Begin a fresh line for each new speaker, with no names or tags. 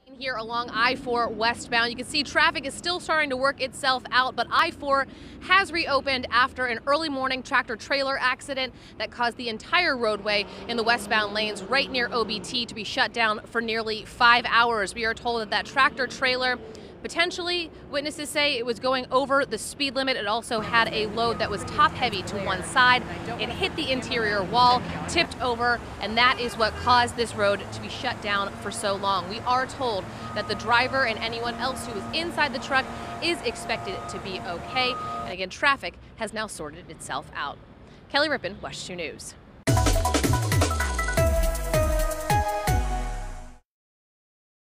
Here along I-4 westbound, you can see traffic is still starting to work itself out, but I-4 has reopened after an early morning tractor trailer accident that caused the entire roadway in the westbound lanes right near OBT to be shut down for nearly 5 hours. We are told that tractor trailer potentially, witnesses say, it was going over the speed limit. It also had a load that was top heavy to one side. It hit the interior wall, tipped over, and that is what caused this road to be shut down for so long. We are told that the driver and anyone else who was inside the truck is expected to be okay. And again, traffic has now sorted itself out. Kelly Rippin, WESH 2 News.